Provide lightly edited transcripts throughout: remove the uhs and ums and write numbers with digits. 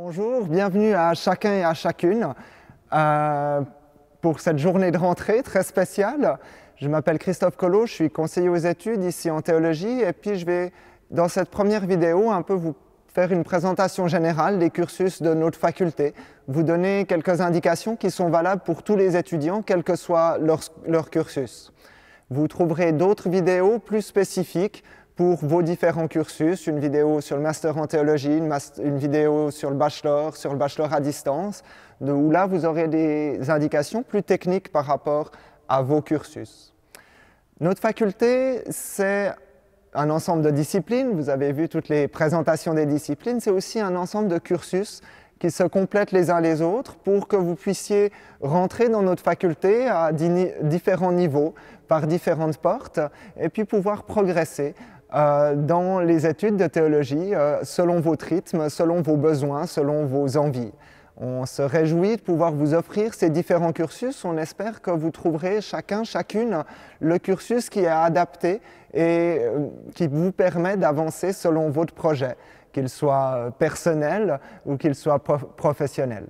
Bonjour, bienvenue à chacun et à chacune pour cette journée de rentrée très spéciale. Je m'appelle Christophe Collot, je suis conseiller aux études ici en théologie et puis je vais, dans cette première vidéo, un peu vous faire une présentation générale des cursus de notre faculté, vous donner quelques indications qui sont valables pour tous les étudiants, quel que soit leur cursus. Vous trouverez d'autres vidéos plus spécifiques pour vos différents cursus, une vidéo sur le master en théologie, une vidéo sur le bachelor à distance, où là vous aurez des indications plus techniques par rapport à vos cursus. Notre faculté, c'est un ensemble de disciplines, vous avez vu toutes les présentations des disciplines, c'est aussi un ensemble de cursus qui se complètent les uns les autres pour que vous puissiez rentrer dans notre faculté à différents niveaux, par différentes portes, et puis pouvoir progresser dans les études de théologie selon votre rythme, selon vos besoins, selon vos envies. On se réjouit de pouvoir vous offrir ces différents cursus. On espère que vous trouverez chacune le cursus qui est adapté et qui vous permet d'avancer selon votre projet, qu'il soit personnel ou qu'il soit professionnel.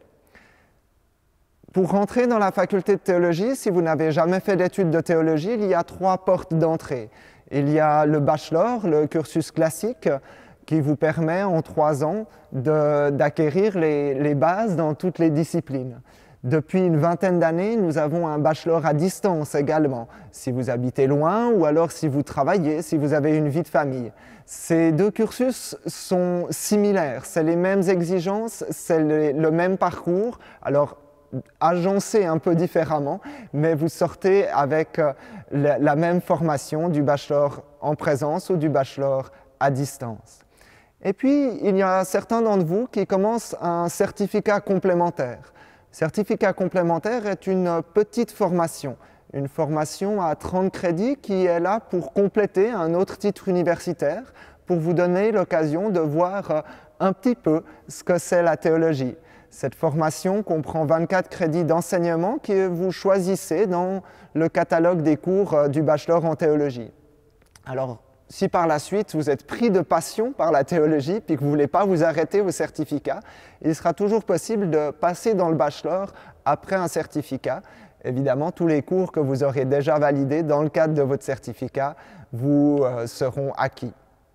Pour rentrer dans la faculté de théologie, si vous n'avez jamais fait d'études de théologie, il y a 3 portes d'entrée. Il y a le bachelor, le cursus classique, qui vous permet en 3 ans d'acquérir les bases dans toutes les disciplines. Depuis une vingtaine d'années, nous avons un bachelor à distance également, si vous habitez loin ou alors si vous travaillez, si vous avez une vie de famille. Ces 2 cursus sont similaires, c'est les mêmes exigences, c'est le même parcours, alors agencé un peu différemment, mais vous sortez avec la même formation du bachelor en présence ou du bachelor à distance. Et puis, il y a certains d'entre vous qui commencent un certificat complémentaire. Le certificat complémentaire est une petite formation, une formation à 30 crédits qui est là pour compléter un autre titre universitaire, pour vous donner l'occasion de voir un petit peu ce que c'est la théologie. Cette formation comprend 24 crédits d'enseignement que vous choisissez dans le catalogue des cours du bachelor en théologie. Alors, si par la suite vous êtes pris de passion par la théologie puis que vous ne voulez pas vous arrêter au certificat, il sera toujours possible de passer dans le bachelor après un certificat. Évidemment, tous les cours que vous aurez déjà validés dans le cadre de votre certificat vous seront acquis.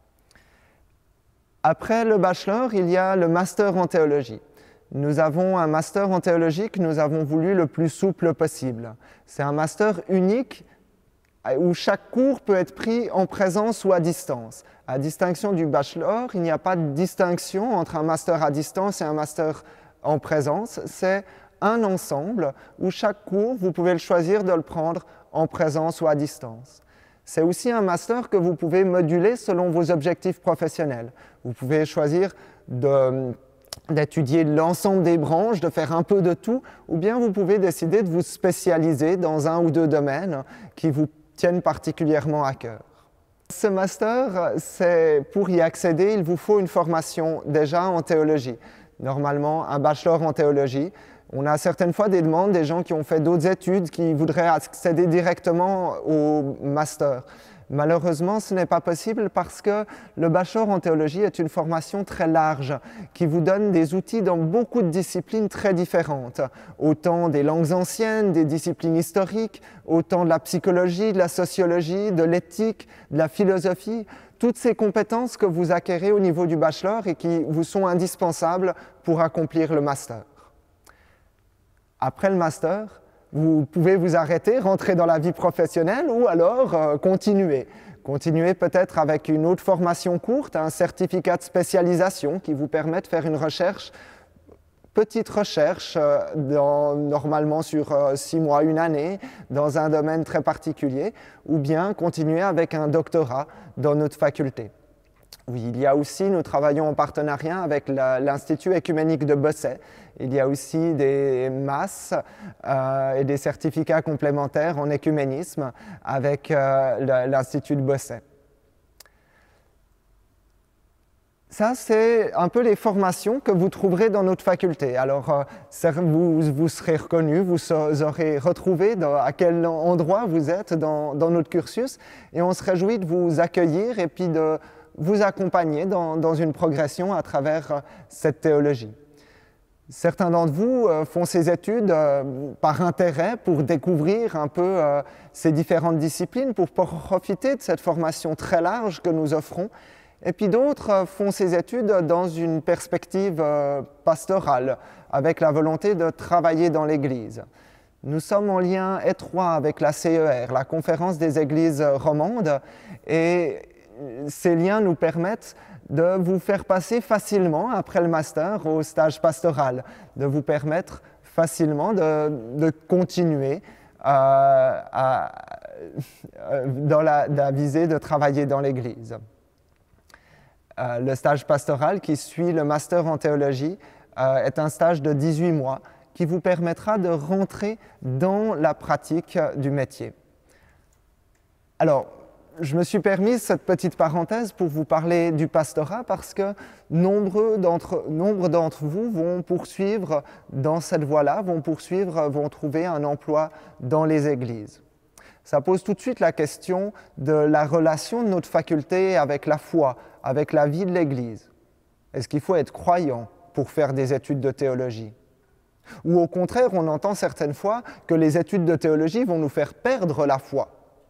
Après le bachelor, il y a le master en théologie. Nous avons un master en théologie que nous avons voulu le plus souple possible. C'est un master unique où chaque cours peut être pris en présence ou à distance. À distinction du bachelor, il n'y a pas de distinction entre un master à distance et un master en présence. C'est un ensemble où chaque cours, vous pouvez le choisir de le prendre en présence ou à distance. C'est aussi un master que vous pouvez moduler selon vos objectifs professionnels. Vous pouvez choisir d'étudier l'ensemble des branches, de faire un peu de tout, ou bien vous pouvez décider de vous spécialiser dans un ou 2 domaines qui vous tiennent particulièrement à cœur. Ce master, pour y accéder, il vous faut une formation déjà en théologie. Normalement, un bachelor en théologie. On a certaines fois des demandes des gens qui ont fait d'autres études qui voudraient accéder directement au master. Malheureusement, ce n'est pas possible parce que le bachelor en théologie est une formation très large qui vous donne des outils dans beaucoup de disciplines très différentes. Autant des langues anciennes, des disciplines historiques, autant de la psychologie, de la sociologie, de l'éthique, de la philosophie. Toutes ces compétences que vous acquérez au niveau du bachelor et qui vous sont indispensables pour accomplir le master. Après le master, vous pouvez vous arrêter, rentrer dans la vie professionnelle ou alors continuer. Continuer peut-être avec une autre formation courte, un certificat de spécialisation qui vous permet de faire une recherche, petite recherche, normalement sur 6 mois, 1 année, dans un domaine très particulier, ou bien continuer avec un doctorat dans notre faculté. Oui, il y a aussi, nous travaillons en partenariat avec l'Institut Œcuménique de Bosset. Il y a aussi des MAS et des certificats complémentaires en œcuménisme avec l'Institut de Bosset. Ça, c'est un peu les formations que vous trouverez dans notre faculté. Alors, vous serez reconnu, vous aurez retrouvé à quel endroit vous êtes dans notre cursus et on se réjouit de vous accueillir et puis de vous accompagner dans une progression à travers cette théologie. Certains d'entre vous font ces études par intérêt pour découvrir un peu ces différentes disciplines, pour profiter de cette formation très large que nous offrons. Et puis d'autres font ces études dans une perspective pastorale, avec la volonté de travailler dans l'Église. Nous sommes en lien étroit avec la CER, la Conférence des Églises romandes, et ces liens nous permettent de vous faire passer facilement, après le master, au stage pastoral, de vous permettre facilement de continuer dans la visée de travailler dans l'Église. Le stage pastoral qui suit le master en théologie est un stage de 18 mois qui vous permettra de rentrer dans la pratique du métier. Alors, je me suis permis cette petite parenthèse pour vous parler du pastorat parce que nombre d'entre vous vont poursuivre dans cette voie-là, vont trouver un emploi dans les églises. Ça pose tout de suite la question de la relation de notre faculté avec la foi, avec la vie de l'Église. Est-ce qu'il faut être croyant pour faire des études de théologie? Ou au contraire, on entend certaines fois que les études de théologie vont nous faire perdre la foi.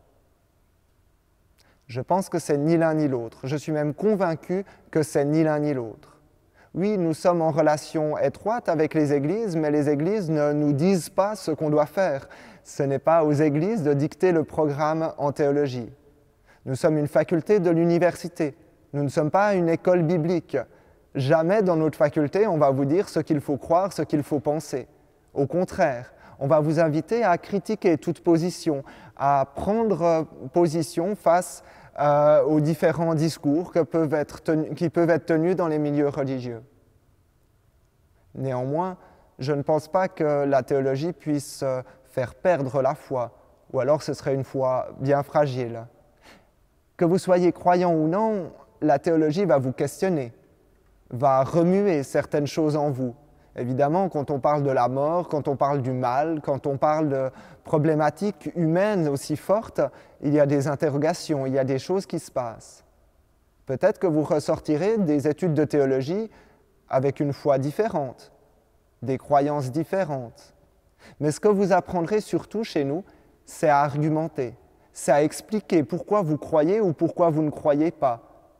Je pense que c'est ni l'un ni l'autre. Je suis même convaincu que c'est ni l'un ni l'autre. Oui, nous sommes en relation étroite avec les églises, mais les églises ne nous disent pas ce qu'on doit faire. Ce n'est pas aux églises de dicter le programme en théologie. Nous sommes une faculté de l'université. Nous ne sommes pas une école biblique. Jamais dans notre faculté, on va vous dire ce qu'il faut croire, ce qu'il faut penser. Au contraire, on va vous inviter à critiquer toute position, à prendre position face aux différents discours qui peuvent être tenus dans les milieux religieux. Néanmoins, je ne pense pas que la théologie puisse faire perdre la foi, ou alors ce serait une foi bien fragile. Que vous soyez croyant ou non, la théologie va vous questionner, va remuer certaines choses en vous. Évidemment, quand on parle de la mort, quand on parle du mal, quand on parle de problématiques humaines aussi fortes, il y a des interrogations, il y a des choses qui se passent. Peut-être que vous ressortirez des études de théologie avec une foi différente, des croyances différentes. Mais ce que vous apprendrez surtout chez nous, c'est à argumenter, c'est à expliquer pourquoi vous croyez ou pourquoi vous ne croyez pas.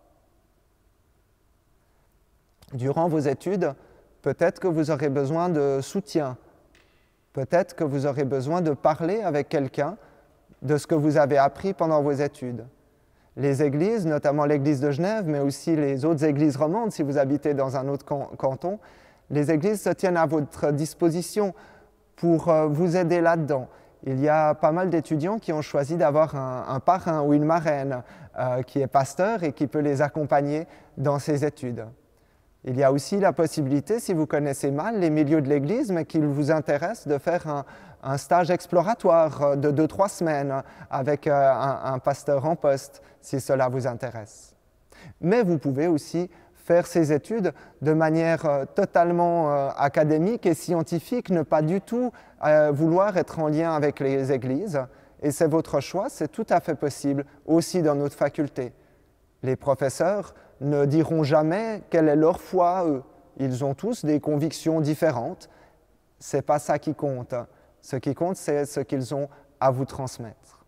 Durant vos études, peut-être que vous aurez besoin de soutien. Peut-être que vous aurez besoin de parler avec quelqu'un de ce que vous avez appris pendant vos études. Les églises, notamment l'église de Genève, mais aussi les autres églises romandes, si vous habitez dans un autre canton, les églises se tiennent à votre disposition pour vous aider là-dedans. Il y a pas mal d'étudiants qui ont choisi d'avoir un parrain ou une marraine qui est pasteur et qui peut les accompagner dans ces études. Il y a aussi la possibilité, si vous connaissez mal les milieux de l'Église, mais qu'il vous intéresse de faire un stage exploratoire de 2-3 semaines avec un pasteur en poste, si cela vous intéresse. Mais vous pouvez aussi faire ces études de manière totalement académique et scientifique, ne pas du tout vouloir être en lien avec les églises. Et c'est votre choix, c'est tout à fait possible aussi dans notre faculté. Les professeurs ne diront jamais quelle est leur foi à eux. Ils ont tous des convictions différentes. Ce n'est pas ça qui compte. Ce qui compte, c'est ce qu'ils ont à vous transmettre.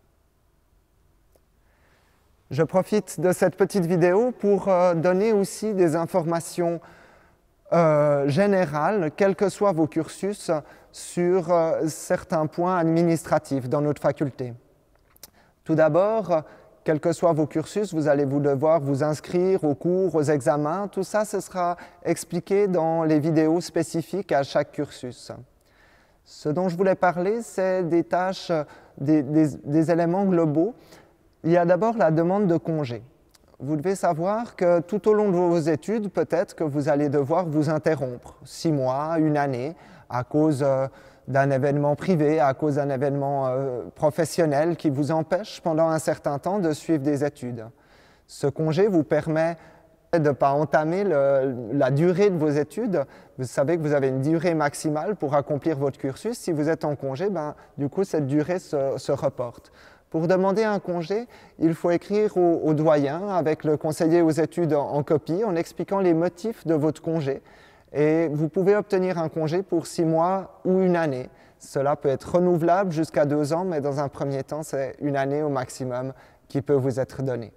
Je profite de cette petite vidéo pour donner aussi des informations générales, quels que soient vos cursus, sur certains points administratifs dans notre faculté. Tout d'abord, quels que soient vos cursus, vous allez devoir vous inscrire aux cours, aux examens. Tout ça, ce sera expliqué dans les vidéos spécifiques à chaque cursus. Ce dont je voulais parler, c'est des tâches, des éléments globaux. Il y a d'abord la demande de congé. Vous devez savoir que tout au long de vos études, peut-être que vous allez devoir vous interrompre 6 mois, 1 année, à cause d'un événement privé, à cause d'un événement professionnel qui vous empêche pendant un certain temps de suivre des études. Ce congé vous permet de ne pas entamer la durée de vos études. Vous savez que vous avez une durée maximale pour accomplir votre cursus. Si vous êtes en congé, du coup, cette durée se reporte. Pour demander un congé, il faut écrire au doyen avec le conseiller aux études en copie en expliquant les motifs de votre congé. Et vous pouvez obtenir un congé pour 6 mois ou une année. Cela peut être renouvelable jusqu'à 2 ans, mais dans un premier temps, c'est une année au maximum qui peut vous être donnée.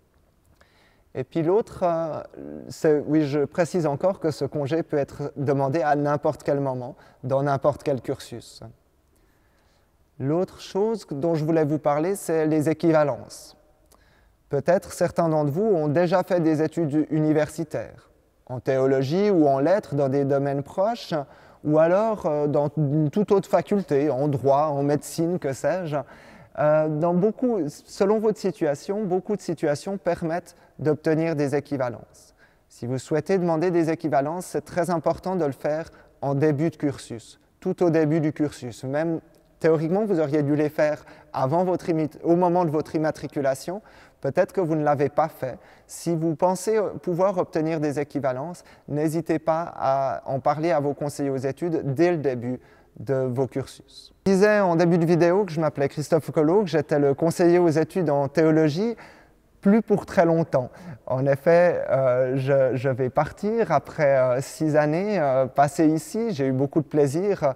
Et puis l'autre, oui, je précise encore que ce congé peut être demandé à n'importe quel moment, dans n'importe quel cursus. L'autre chose dont je voulais vous parler, c'est les équivalences. Peut-être certains d'entre vous ont déjà fait des études universitaires, en théologie ou en lettres dans des domaines proches, ou alors dans une toute autre faculté, en droit, en médecine, que sais-je. Selon votre situation, beaucoup de situations permettent d'obtenir des équivalences. Si vous souhaitez demander des équivalences, c'est très important de le faire en début de cursus, tout au début du cursus. Même théoriquement, vous auriez dû les faire au moment de votre immatriculation. Peut-être que vous ne l'avez pas fait. Si vous pensez pouvoir obtenir des équivalences, n'hésitez pas à en parler à vos conseillers aux études dès le début de vos cursus. Je disais en début de vidéo que je m'appelais Christophe Collot, que j'étais le conseiller aux études en théologie, plus pour très longtemps. En effet, je vais partir après 6 années passées ici. J'ai eu beaucoup de plaisir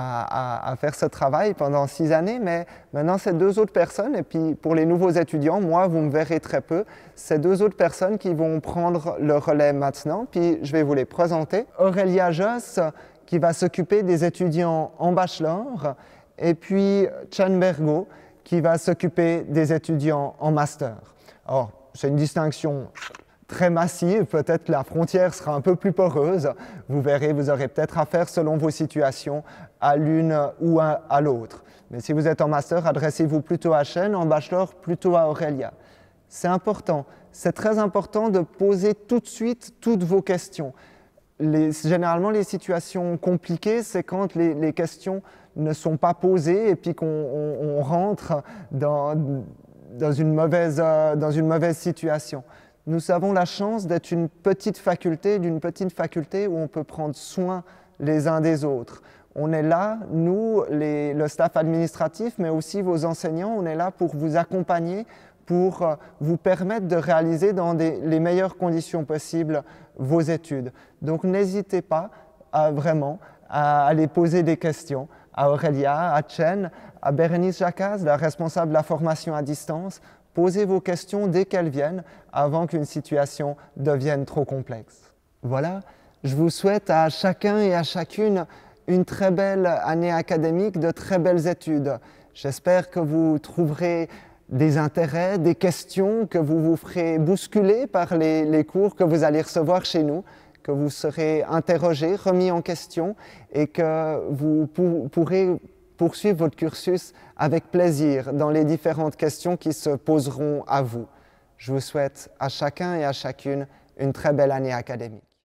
à faire ce travail pendant 6 années, mais maintenant c'est 2 autres personnes, et puis pour les nouveaux étudiants, moi vous me verrez très peu, c'est 2 autres personnes qui vont prendre le relais maintenant, puis je vais vous les présenter. Aurélia Joss, qui va s'occuper des étudiants en bachelor, et puis Chen Bergo, qui va s'occuper des étudiants en master. Alors, c'est une distinction très massive, peut-être que la frontière sera un peu plus poreuse. Vous verrez, vous aurez peut-être affaire selon vos situations à l'une ou à l'autre. Mais si vous êtes en master, adressez-vous plutôt à Chen, en bachelor, plutôt à Aurélia. C'est important, c'est très important de poser tout de suite toutes vos questions. Généralement, les situations compliquées, c'est quand les questions ne sont pas posées et puis qu'on rentre dans une mauvaise situation. Nous avons la chance d'être d'une petite faculté où on peut prendre soin les uns des autres. On est là, nous, le staff administratif, mais aussi vos enseignants, on est là pour vous accompagner, pour vous permettre de réaliser dans les meilleures conditions possibles vos études. Donc n'hésitez pas vraiment à aller poser des questions à Aurélia, à Chen, à Bérénice Jacquaz, la responsable de la formation à distance. Posez vos questions dès qu'elles viennent, avant qu'une situation devienne trop complexe. Voilà, je vous souhaite à chacun et à chacune une très belle année académique, de très belles études. J'espère que vous trouverez des intérêts, des questions, que vous vous ferez bousculer par les cours que vous allez recevoir chez nous, que vous serez interrogés, remis en question et que vous pourrez poursuivre votre cursus avec plaisir dans les différentes questions qui se poseront à vous. Je vous souhaite à chacun et à chacune une très belle année académique.